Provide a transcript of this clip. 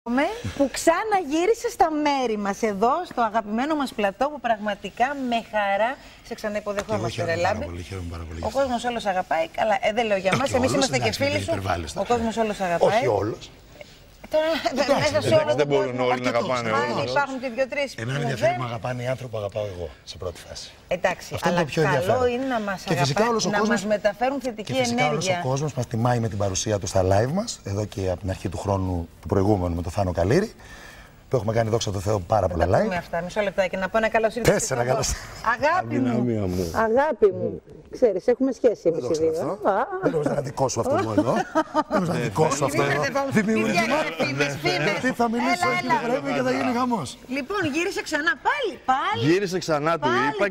Που ξαναγύρισε στα μέρη μας εδώ, στο αγαπημένο μας πλατό, που πραγματικά με χαρά σε ξαναυποδεχόμαστε, ρε Λάμπη. Χαίρομαι πάρα πολύ. Ο κόσμος όλος αγαπάει. Καλά, δεν λέω για μας, εμείς είμαστε και φίλοι σου. Ο κόσμος όλος αγαπάει. Όχι όλος. Μέσα σε όλο δεν μπορούν όλοι να αγαπάνε όλους. Υπάρχουν και δύο-τρεις. Εμένα με ενδιαφέρει να αγαπάνε οι άνθρωποι που αγαπάω εγώ σε πρώτη φάση. Εντάξει, Αυτό αλλά είναι το πιο καλό ενδιαφέρον. είναι να μας Και φυσικά όλος ο αγαπάνε, να κόσμος- μας μεταφέρουν θετική Και φυσικά όλος ο ενέργεια. κόσμος μας τιμάει με την παρουσία του στα live μας, εδώ και από την αρχή του χρόνου του προηγούμενου με τον Θάνο Καλήρη, που έχουμε κάνει, δόξα τω Θεώ, πάρα πολλά Τα live. πούμε αυτά, μισό λεπτάκι, να πω ένα καλώς ήρθατε. Τέσσερα καλώς. Αγάπη μου, Αδυναμία μου. αγάπη μου. Ξέρεις, έχουμε σχέση Δεν εμείς το οι ξέρω δύο. αυτό. Δεν νομίζω να είναι δικό σου αυτό εδώ. Δεν νομίζω να είναι δικό σου αυτό εδώ. Δημιουργήμα. Τι θα μιλήσω, έχει βρέμει και θα γίνει χαμός. Λοιπόν, γύρισε ξανά πάλι. Γύρισε ξανά, του Πάλι. είπα.